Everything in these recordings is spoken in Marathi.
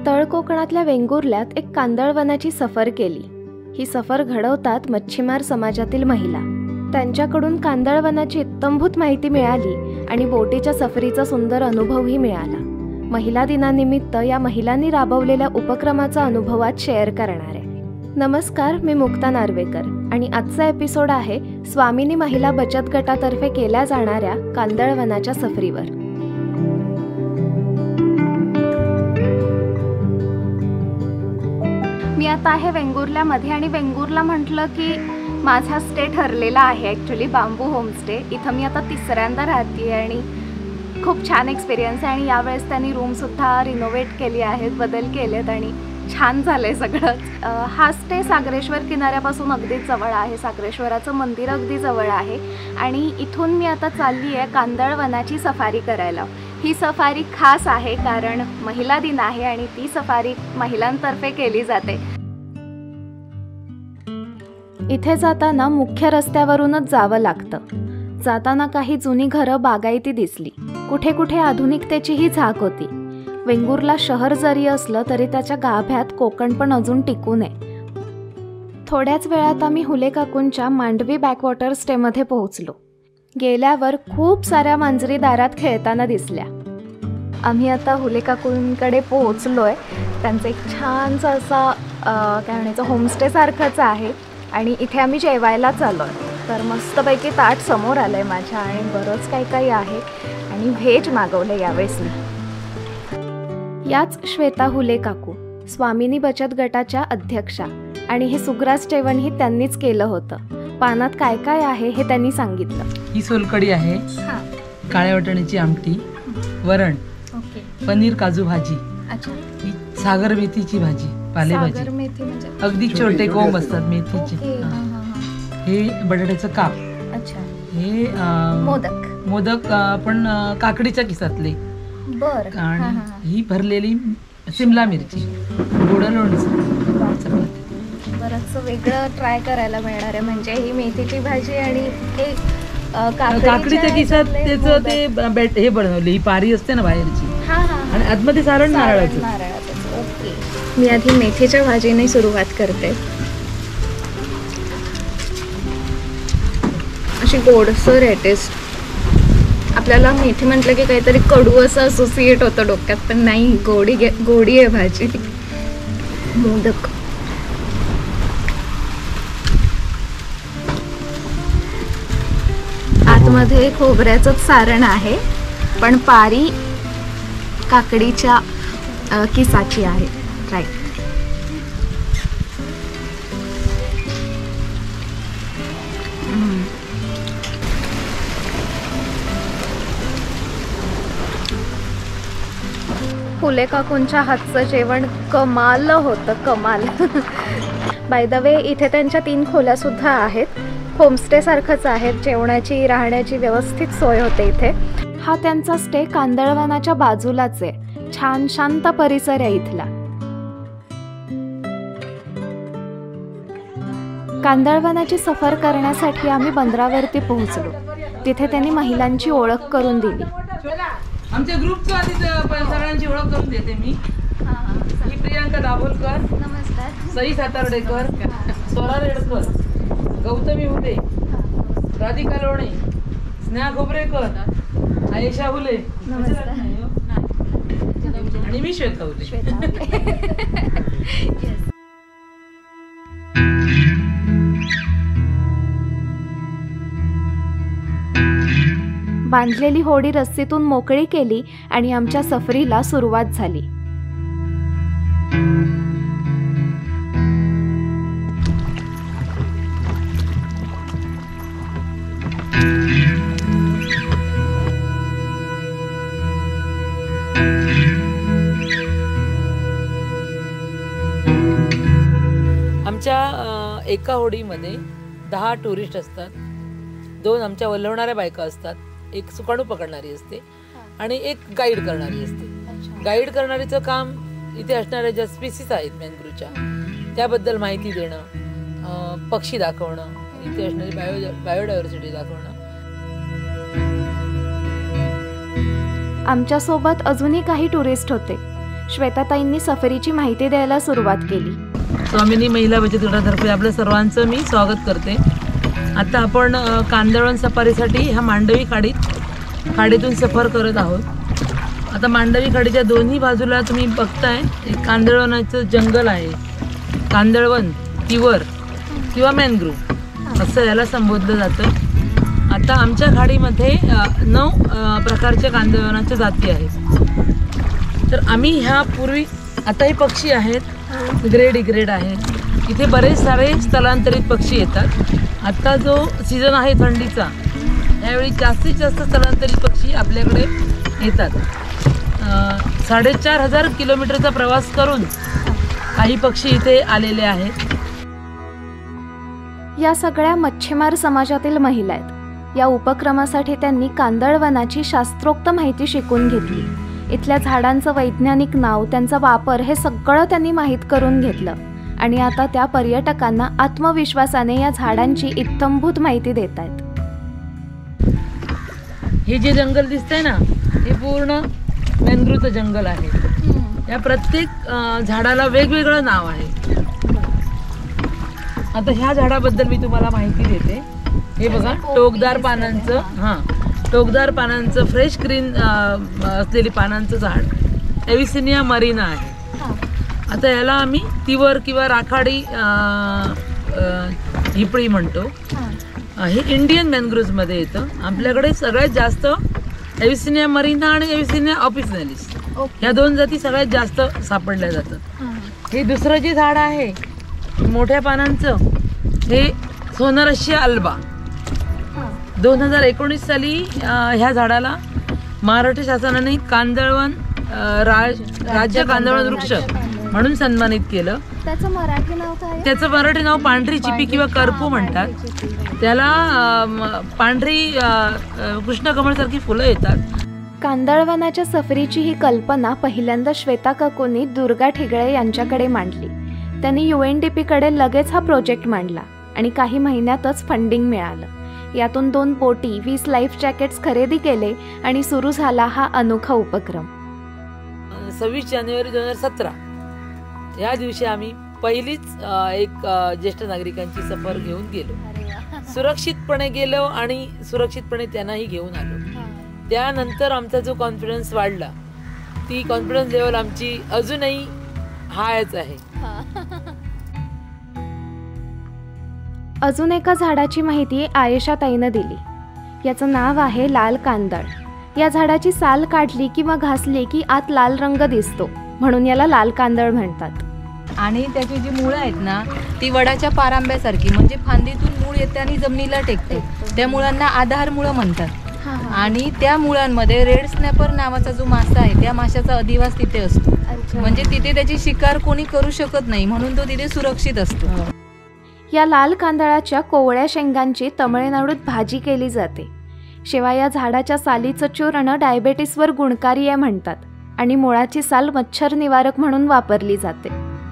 तळ कोकणातल्या वेंगुर्ल्यात एक कांदळवनाची सफर केली। ही सफर घडवतात मच्छीमार समाजातील महिला। त्यांच्याकडून कांदळवनाची इत्तंभूत माहिती मिळाली आणि बोटीच्या सफरीचा सुंदर अनुभवही मिळाला। महिला दिनानिमित्त या महिलांनी राबवलेल्या उपक्रमाचा अनुभव आज शेअर करणार आहे। नमस्कार, मी मुक्ता नार्वेकर आणि आजचा एपिसोड आहे स्वामिनी महिला बचत गटातर्फे केल्या जाणाऱ्या कांदळवनाच्या सफरीवर। मी आता आहे वेंगुर्ल्यामध्ये आणि वेंगुर्ला म्हटलं की माझा स्टे ठरलेला आहे ॲक्च्युली बांबू होमस्टे। इथं मी आता तिसऱ्यांदा राहते आणि खूप छान एक्सपिरियन्स आहे आणि यावेळेस त्यांनी रूमसुद्धा रिनोव्हेट केली आहेत, बदल केलेत आणि छान झालं आहे सगळंच। हा स्टे सागरेश्वर किनाऱ्यापासून अगदीच जवळ आहे, सागरेश्वराचं मंदिर अगदी जवळ आहे आणि इथून मी आता चालली आहे कांदळवनाची सफारी करायला। ही सफारी खास आहे कारण महिला दिन आहे आणि ती सफारी महिलांतर्फे केली जाते। इथे जाताना मुख्य रस्त्यावरूनच जावं लागतं। जाताना काही जुनी घरं बागायती दिसली, कुठे कुठे आधुनिकतेचीही झाक होती। वेंगुर्ला शहर जरी असलं तरी त्याच्या गाभ्यात कोकण पण अजून टिकून आहे। थोड्याच वेळात आम्ही हुले काकूंच्या मांडवी बॅकवॉटर स्टेमध्ये पोहोचलो। गेल्यावर खूप साऱ्या मांजरी दारात खेळताना दिसल्या। आम्ही आता हुले काकूंकडे पोहोचलोय। त्यांचं एक छानसा असा काय म्हणायचं होमस्टे सारखंच आहे आणि इथे आम्ही जेवायला चाललोय। तर मस्तपैकी ताट समोर आलंय माझ्या आणि बरंच काही आहे आणि व्हेज मागवलं यावेळेस मी। याच श्वेता हुले काकू स्वामिनी बचत गटाच्या अध्यक्षा आणि हे सुग्रास जेवणही त्यांनीच केलं होतं। पानात काय काय आहे हे त्यांनी सांगितलं। ही सोलकढी आहे, काळ्या वाटाण्याची आमटी, वरण, पनीर काजू भाजी, ही सागर मेथीची भाजी, पालेभाजी, अगदी छोटे कोंब असतात मेथीचे, हे बटाट्याचं काप, हे मोदक पण काकडीच्या किसातले, आणि ही भरलेली सिमला मिरची, गोड लोणचं। बरंच वेगळं ट्राय करायला मिळणार आहे, म्हणजे ही मेथीची भाजी आणि हे काकडीच्या किसात त्याचं ते हे बनवले, ही पारी असते ना बाहेरची आणि आतमध्ये सारण नारळाचं। ओके, मी आधी मेथीच्या भाजीने सुरुवात करते। अशी गोडसर आहे टेस्ट। आपल्याला मेथी म्हटलं की काहीतरी कडू असं असोसिएट होतं डोक्यात, पण नाही, गोडी आहे भाजी। मोदक, आतमध्ये खोबऱ्याचंच सारण आहे पण पारी काकडीच्या किसाची आहे। राईट, फुले काकूंच्या हातचं जेवण कमाल होतं, कमाल। बाय द वे, इथे त्यांच्या 3 खोल्या सुद्धा आहेत, होमस्टे सारखंच आहे। जेवणाची राहण्याची व्यवस्थित सोय होते इथे। हा त्यांचा स्टे कांदळवनाच्या बाजूलाच आहे, छान शांत परिसर आहे इथला। कांदळवनाची सफर करण्यासाठी आम्ही बंदरावरती पोहोचलो। तिथे त्यांनी महिलांची ओळख करून दिली। आमच्या ग्रुपचं आधी सगळ्यांची ओळख करून देते मी। ही प्रियांका दाभोलकर, नमस्कार, सई सातार्डेकर, सोरा रेडकर, गौतमी हुले, राधिका लोणे, स्नेहा खोबरेकर, आयशा हुले आणि मी श्वेता हुले। बांधलेली होडी रस्सीतून मोकळी केली आणि आमच्या सफरीला सुरुवात झाली। आमच्या एका होडीमध्ये 10 टुरिस्ट असतात, 2 आमच्या वल्हवणाऱ्या बायका असतात, 1 सुकाणू पकडणारी असते आणि 1 गाईड करणारी असते। गाईड करणारीचं काम इथे असणाऱ्या ज्या स्पीसीज आहेत मँग्रोवच्या त्याबद्दल माहिती देणं, पक्षी दाखवणं, इथे असणारी बायोडायव्हर्सिटी दाखवणं। आमच्यासोबत अजूनही काही टुरिस्ट होते। श्वेताताईंनी सफरीची माहिती द्यायला सुरुवात केली. स्वामिनी महिला बचत गटातर्फे आपल्या सर्वांचं मी स्वागत करते. आता आपण कांदळवन सफारीसाठी ह्या मांडवी खाडीतून सफर करत आहोत. आता मांडवी खाडीच्या दोन्ही बाजूला तुम्ही बघताय एक कांदळवनाचं जंगल आहे. कांदळवन, तिवर किंवा मॅनग्रोव्ह असं याला संबोधलं जातं. आता आमच्या खाडीमध्ये 9 प्रकारच्या कांदळवनाच्या जाती आहेत. तर आम्ही ह्या पूर्वी आता हे पक्षी आहेत, ग्रेड आहेत. इथे बरेच सारे स्थलांतरित पक्षी येतात. आता जो सीझन आहे थंडीचा, यावेळी जास्तीत जास्त स्थलांतरित पक्षी आपल्याकडे येतात. 4,500 किलोमीटरचा प्रवास करून काही पक्षी इथे आलेले आहेत. या सगळ्या मच्छीमार समाजातील महिला आहेत. या उपक्रमासाठी त्यांनी कांदळवनाची शास्त्रोक्त माहिती शिकून घेतली. इथल्या झाडांचं वैज्ञानिक नाव, त्यांचा वापर हे सगळं त्यांनी माहीत करून घेतलं आणि आता त्या पर्यटकांना आत्मविश्वासाने या झाडांची इत्थंभूत माहिती देत आहेत. हे जे जंगल दिसतंय ना, हे पूर्ण मॅनग्रोव्हचं जंगल आहे. या प्रत्येक झाडाला वेगवेगळं नाव आहे. आता ह्या झाडाबद्दल मी तुम्हाला माहिती देते. हे बघा, टोकदार पानांचं फ्रेश ग्रीन असलेली पानांचं झाड एव्हिसिनिया मरीना आहे. आता याला आम्ही तिवर किंवा राखाडी हिपळी म्हणतो. हे इंडियन मॅनग्रोव्हमध्ये येतं. आपल्याकडे सगळ्यात जास्त एव्हिसिनिया मरीना आणि एव्हिसिनिया ऑफिसिनालिस या 2 जाती सगळ्यात जास्त सापडल्या जातात. हे दुसरं जे झाड आहे मोठ्या पानांचं, हे सोनरशिया अल्बा. 2019 साली ह्या झाडाला महाराष्ट्र शासनाने कांदळवन राज्य कांदळवन वृक्ष म्हणून सन्मानित केलं. त्याचं मराठी नाव काय? त्याचं मराठी नाव पांढरी चिपी किंवा करपू म्हणतात. त्याला पांढरी कृष्णकमळ सारखी फुलं येतात. कांदळवनाच्या सफरीची ही कल्पना पहिल्यांदा श्वेता काकूंनी दुर्गा ठिगळे यांच्याकडे मांडली. त्यांनी UNDP कडे लगेच हा प्रोजेक्ट मांडला आणि काही महिन्यातच फंडिंग मिळालं. यातून 2 बोटी, 20 लाईफ जॅकेट्स खरेदी केले आणि सुरू झाला हा अनोखा उपक्रम. 26 जानेवारी 2017 या दिवशी आम्ही पहिलीच एक ज्येष्ठ नागरिकांची सफर घेऊन गेलो. सुरक्षितपणे गेलो आणि सुरक्षितपणे त्यांनाही घेऊन आलो. त्यानंतर आमचा जो कॉन्फिडन्स वाढला, ती कॉन्फिडन्स लेवल आमची अजूनही हायच आहे. अजून एका झाडाची माहिती आयेशा ताईनं दिली. याचं नाव आहे लाल कांदळ. या झाडाची साल काढली किंवा घासली की आत लाल रंग दिसतो, म्हणून याला लाल कांदळ म्हणतात. आणि त्याची जी मुळं आहेत ना, ती वडाच्या पारांब्यासारखी, म्हणजे फांदीतून मूळ येते आणि जमिनीला टेकते. त्या मुळांना आधार मुळं म्हणतात. आणि त्या मुळांमध्ये रेड स्नॅपर नावाचा जो मासा आहे, त्या माशाचा अधिवास तिथे असतो. म्हणजे तिथे त्याची शिकार कोणी करू शकत नाही, म्हणून तो तिथे सुरक्षित असतो. या लाल कांदळाच्या कोवळ्या शेंगांची तमिळनाडूत भाजी केली जाते. शिवाय या झाडाच्या सालीचं चूर्ण डायबेटीसवर गुणकारी आहे म्हणतात आणि मुळाची साल मच्छर निवारक म्हणून वापरली जाते.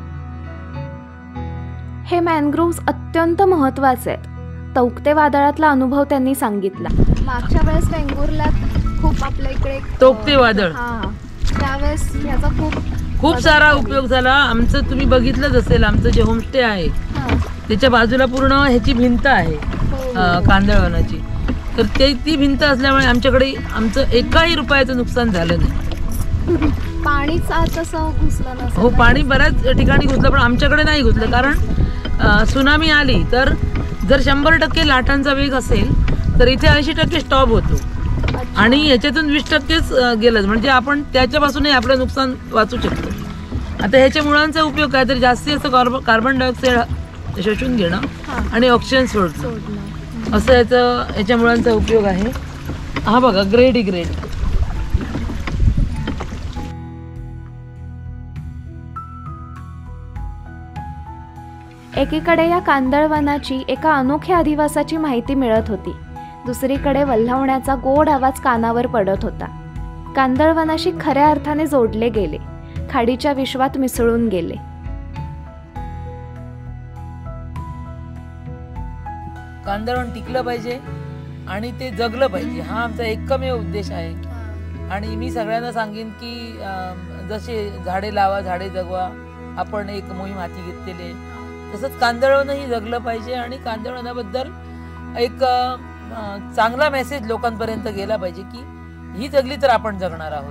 हे मॅनग्रोव्हज अत्यंत महत्त्वाचे आहेत. तौक्ते वादळातला अनुभव त्यांनी सांगितला. मागच्या वेळेस वेंगुर्ला खूप आपल्या इकडे तौक्ते वादळ, त्यावेळेस याचा खूप सारा उपयोग झाला. आमचं तुम्ही बघितलंच असेल, आमचं जे होमस्टे आहे त्याच्या बाजूला पूर्ण ह्याची भिंत आहे कांदळवनाची. तर ती भिंत असल्यामुळे आमच्याकडे आमचं एकाही रुपयाचं नुकसान झालं नाही. पाणीच तसं घुसलं नसेल? हो, पाणी बऱ्याच ठिकाणी घुसलं, पण आमच्याकडे नाही घुसलं. कारण सुनामी आली तर जर 100% लाटांचा वेग असेल तर इथे 80% स्टॉप होतो आणि ह्याच्यातून 20%च गेलं, म्हणजे आपण त्याच्यापासूनही आपलं नुकसान वाचू शकतो. आता ह्याच्या मुळांचा उपयोग काय तर जास्तीत जास्त कार्बन डायऑक्साईड शोषून घेणं आणि ऑक्सिजन सोडणं, असं याच्या मुळांचा उपयोग आहे. हा बघा, ग्रेड. एकीकडे या कांदळवनाची एका अनोख्या अधिवासाची माहिती मिळत होती, दुसरीकडे वल्हवण्याचा गोड आवाज कानावर पडत होता. कांदळवनाशी खऱ्या अर्थाने जोडले गेले, खाडीच्या विश्वात मिसळून गेले. कांदळवन टिकलं पाहिजे आणि ते जगलं पाहिजे, हा आमचा एकमेव उद्देश आहे. आणि मी सगळ्यांना सांगेन की जसे झाडे लावा झाडे जगवा आपण एक मोहीम हाती घेतलेली आहे, तसंच कांदळवनही जगलं पाहिजे आणि कांदळवनाबद्दल एक चांगला मेसेज लोकांपर्यंत गेला पाहिजे की ही जगली तर आपण जगणार आहोत.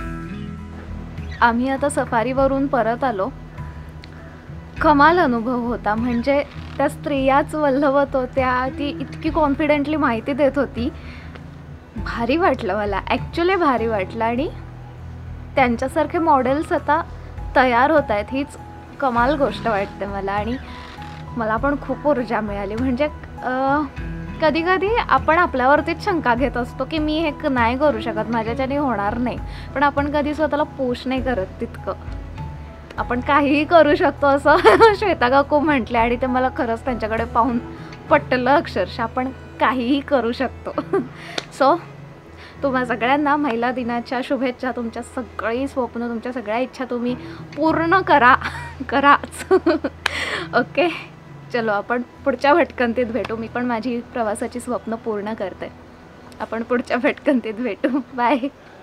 आम्ही आता सफारीवरून परत आलो. कमाल अनुभव होता. म्हणजे त्या स्त्रियाच वल्हवत होत्या, ती इतकी कॉन्फिडेंटली माहिती देत होती. भारी वाटलं मला, ॲक्च्युली भारी वाटलं. आणि त्यांच्यासारखे मॉडेल्स आता तयार होत आहेत, हीच कमाल गोष्ट वाटते मला. आणि मला पण खूप ऊर्जा मिळाली. म्हणजे कधी कधी आपण आपल्यावरतीच शंका घेत असतो की मी हे नाही करू शकत, माझ्याच्याने होणार नाही. पण आपण कधी स्वतःला पुश नाही करत तितकं. आपण काहीही करू शकतो असं श्वेता काकू म्हटले आणि ते मला खरंच त्यांच्याकडे पाहून पटलं अक्षरशः. आपण काहीही करू शकतो. सो तुम्हा सगळ्यांना महिला दिनाच्या शुभेच्छा. तुमच्या सगळी स्वप्न, तुमच्या सगळ्या इच्छा तुम्ही पूर्ण कराच. ओके, चलो आपण पुढच्या भटकंतीत भेटू. मी पण माझी प्रवासाची स्वप्न पूर्ण करते. आपण पुढच्या भटकंतीत भेटू. बाय.